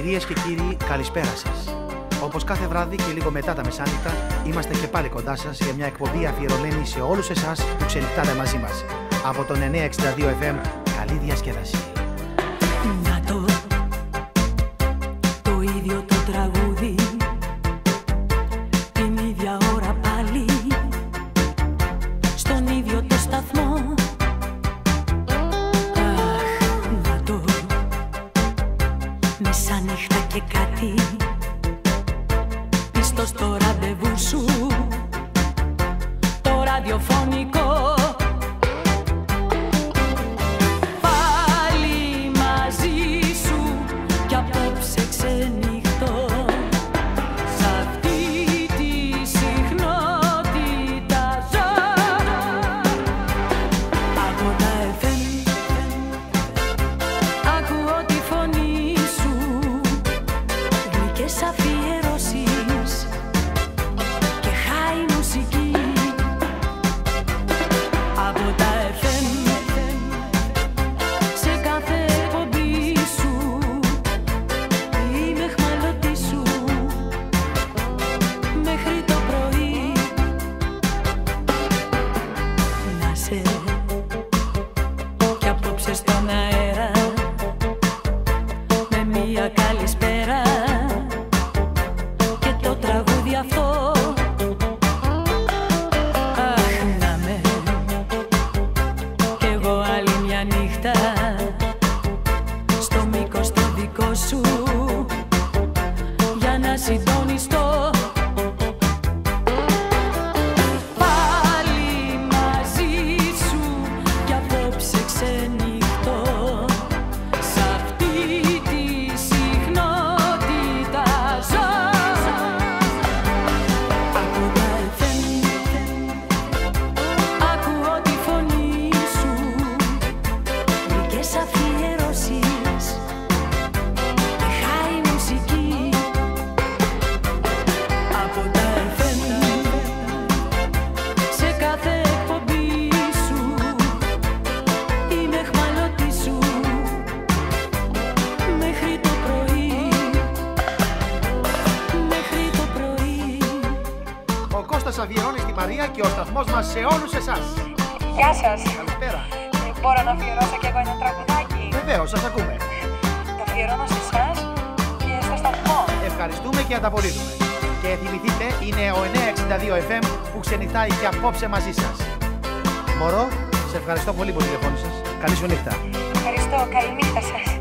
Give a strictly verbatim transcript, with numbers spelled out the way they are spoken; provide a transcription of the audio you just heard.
Κυρίες και κύριοι, καλησπέρα σας. Όπως κάθε βράδυ και λίγο μετά τα μεσάνυχτα, είμαστε και πάλι κοντά σας για μια εκπομπή αφιερωμένη σε όλους εσάς που ξενυχτάτε μαζί μας. Από τον εννιακόσια εξήντα δύο εφ εμ, καλή διασκέδαση. Να το, το ίδιο το τραγούδι, την ίδια ώρα πάλι, στον ίδιο το σταθμό. Αχ, να το, μεσάνυχτα και κάτι, πίσω στο ραντεβού σου, το ραδιοφωνικό. Πάλι μαζί σου κι απόψε ξενυχτώ σ' αυτή τη συχνότητα ζω. Από τα εφ εμ ακούω τη φωνή σου, γλυκές αφιερώσεις και χάη μουσική. Από τα εφ εμ σε κάθε εκπομπή σου είμαι εχμαλωτή σου μέχρι το πρωί. Να σε κι απόψε στον αέρα με μία καλησπέρα και το τραγούδι αυτό. Αχ, να με κι εγώ άλλη μια νύχτα στο μήκος το δικό σου για να συντονιστώ. Πάλι μαζί σου κι απόψε ξενυχτώ σ' αυτή τη συχνότητα ζω. Από τα εφ εμ ακούω τη φωνή σου, γλυκές αφιερώσεις και χάη μουσική. Από τα εφ εμ σε κάθε εκπομπή σου είμαι εχμαλωτή σου μέχρι το πρωί, μέχρι το πρωί. Ο Κώστας αφιερώνει στη Μαρία και ο σταθμός μας σε όλους εσάς. Γεια σας. Καλησπέρα. Ε, Μπορώ να αφιερώσω κι εγώ ένα τραγουδάκι? Βεβαίως, σας ακούμε. Το αφιερώνω σε εσάς και στο σταθμό. Ευχαριστούμε και ανταποδίδουμε. Και θυμηθείτε, είναι ο εννιακόσια εξήντα δύο εφ εμ που ξενυχτάει και απόψε μαζί σας. Μωρό, σε ευχαριστώ πολύ που τηλεφώνησες. Καλή σου νύχτα. Ευχαριστώ. Καληνύχτα σας.